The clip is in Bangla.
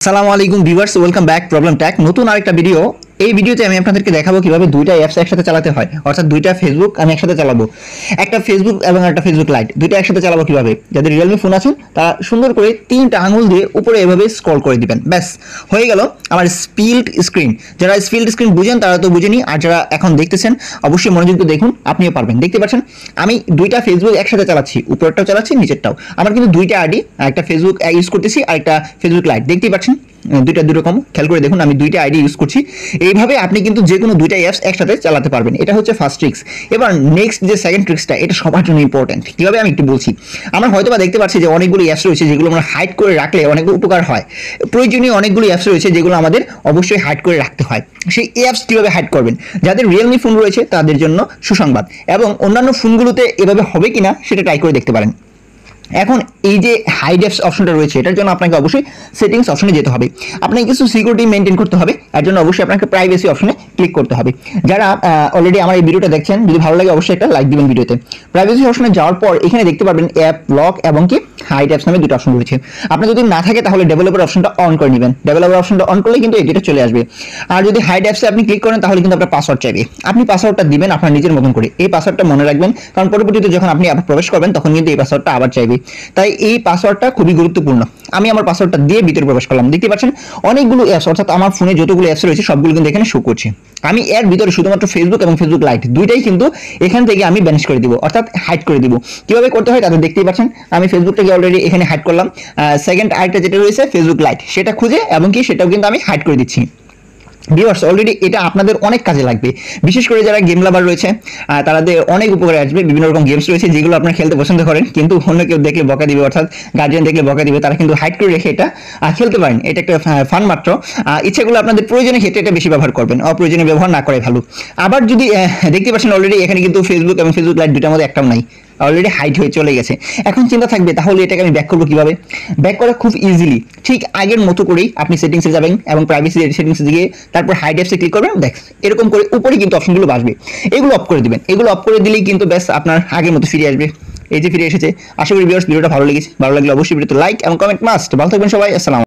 আসসালামু আলাইকুম viewers, welcome back problem tech. নতুন আরেকটা ভিডিও। এই ভিডিওতে আমি আপনাদেরকে দেখাবো কিভাবে দুইটা অ্যাপস একসাথে চালাতে হয়, অর্থাৎ দুইটা ফেসবুক আমি একসাথে চালাবো। একটা ফেসবুক এবং একটা ফেসবুক লাইট, দুইটা একসাথে চালাবো কিভাবে। যাদের রিয়েলমি ফোন আছেন তারা সুন্দর করে তিনটা আঙুল দিয়ে উপরে এভাবে স্ক্রল করে দিবেন, ব্যাস হয়ে গেল আমার স্পিল্ড স্ক্রিন। যারা স্পিল্ড স্ক্রিন বুঝেন তারা তো বুঝেনি, আর যারা এখন দেখতেছেন অবশ্যই মনোযোগ দিয়ে দেখুন, আপনিও পারবেন। দেখতে পাচ্ছেন আমি দুইটা ফেসবুক একসাথে চালাচ্ছি, উপরেরটাও চালাচ্ছি নিচেরটাও। আমার কিন্তু দুইটা আইডি, একটা ফেসবুক ইউজ করতেছি আর একটা ফেসবুক লাইট। দেখতেই পাচ্ছেন দুইটা দুই রকম, খেয়াল করে দেখুন আমি দুইটা আইডি ইউজ করছি। এইভাবে আপনি কিন্তু যে কোনো দুইটা অ্যাপস একসাথে চালাতে পারবেন। এটা হচ্ছে ফার্স্ট ট্রিক্স। এবার নেক্সট যে সেকেন্ড ট্রিক্সটা, এটা সবার জন্য ইম্পর্টেন্ট। কীভাবে আমি একটু বলছি। আমরা হয়তো বা দেখতে পাচ্ছি যে অনেকগুলো অ্যাপস রয়েছে যেগুলো আমরা হাইড করে রাখলে অনেকগুলো উপকার হয়। প্রয়োজনীয় অনেকগুলো অ্যাপস রয়েছে যেগুলো আমাদের অবশ্যই হাইড করে রাখতে হয়। সেই অ্যাপস কীভাবে হাইড করবেন, যাদের রিয়েলমি ফোন রয়েছে তাদের জন্য সুসংবাদ, এবং অন্যান্য ফোনগুলোতে এভাবে হবে কিনা সেটা ট্রাই করে দেখতে পারেন। এখন এই যে হাইড অ্যাপস অপশনটা রয়েছে, এটার জন্য আপনাকে অবশ্যই সেটিংস অপশনে যেতে হবে। আপনাকে কিছু সিকিউরিটি মেনটেন করতে হবে, এর জন্য অবশ্যই আপনাকে প্রাইভেসি অপশনে ক্লিক করতে হবে। যারা অলরেডি আমার এই ভিডিওটা দেখছেন, যদি ভালো লাগে অবশ্যই একটা লাইক দিবেন ভিডিওতে। প্রাইভেসি অপশনে যাওয়ার পর এখানে দেখতে পারবেন অ্যাপ লক এবং কি হাইড অ্যাপস নামে দুটো অপশন রয়েছে। আপনার যদি না থাকে তাহলে ডেভেলপার অপশনটা অন করে নেবেন। ডেভেলপার অপশনটা অন করলে কিন্তু এটা চলে আসবে। আর যদি হাইড অ্যাপসে আপনি ক্লিক করেন তাহলে কিন্তু আপনার পাসওয়ার্ড চাইবে। আপনি পাসওয়ার্ডটা দিবেন আপনার নিজের মতন করে। এই পাসওয়ার্ডটা মনে রাখবেন, কারণ পরবর্তীতে যখন আপনি আবার প্রবেশ করবেন তখন কিন্তু এই পাসওয়ার্ডটা আবার চাইবে। তাই এই পাসওয়ার্ডটা খুবই গুরুত্বপূর্ণ। আমি আমার পাসওয়ার্ডটা দিয়ে ভিতরে প্রবেশ করলাম। দেখতে পাচ্ছেন অনেকগুলো অ্যাপস, অর্থাৎ আমার ফোনে যতগুলো অ্যাপস রয়েছে সবগুলো কিন্তু এখানে শো করছে। আমি এর ভিতরে শুধুমাত্র ফেসবুক এবং ফেসবুক লাইট দুইটাই কিন্তু এখান থেকে আমি ব্যানিশ করে দিব, অর্থাৎ হাইড করে দিব। কিভাবে করতে হয় তাদের দেখতেই পাচ্ছেন। আমি ফেসবুকটাকে অলরেডি এখানে হাইড করলাম। সেকেন্ড আরেকটা যেটা রয়েছে ফেসবুক লাইট, সেটা খুঁজে এবং কি সেটাও কিন্তু আমি হাইড করে দিচ্ছি। ভিউয়ার্স, অলরেডি এটা আপনাদের অনেক কাজে লাগবে, বিশেষ করে যারা গেম লাভার রয়েছে তাদের অনেক উপকারে আসবে। বিভিন্ন রকম গেমস রয়েছে যেগুলো আপনারা খেলতে পছন্দ করেন, কিন্তু অন্য কেউ দেখলে বকা দিবে, অর্থাৎ গার্জিয়ান দেখলে বকা দিবে। তারা কিন্তু হাইড করে রেখে এটা খেলতে পারেন। এটা একটা ফান মাত্র। ইচ্ছেগুলো আপনাদের প্রয়োজনের ক্ষেত্রে এটা বেশি ব্যবহার করবেন, অপ্রয়োজনীয় ব্যবহার না করাই ভালো। আবার যদি দেখতে পাচ্ছেন অলরেডি এখানে কিন্তু ফেসবুক এবং ফেসবুক লাইট দুটার মধ্যে একটাও নাই, অলরেডি হাইড হয়ে চলে গেছে। এখন চিন্তা থাকবে তাহলে এটাকে আমি ব্যাক করবো কিভাবে। ব্যাক করা খুব ইজিলি, ঠিক আগের মতো করেই আপনি সেটিংসে যাবেন এবং প্রাইভেসি সেটিংসে গিয়ে তারপর হাইড অ্যাপসে ক্লিক করবেন। দেখ এরকম করে উপরে কিন্তু অপশনগুলো আসবে, এগুলো অফ করে দিবেন। এগুলো অফ করে দিলেই কিন্তু ব্যাস আপনার আগের মতো ফিরে আসবে। এই যে ফিরে এসেছে। আশা করি ভিউয়ার্স ভিডিওটা ভালো লেগেছে। ভালো লাগলে অবশ্যই ভিডিওতে লাইক এবং কমেন্ট মাস্ট। ভালো থাকবেন সবাই। আসসালাম।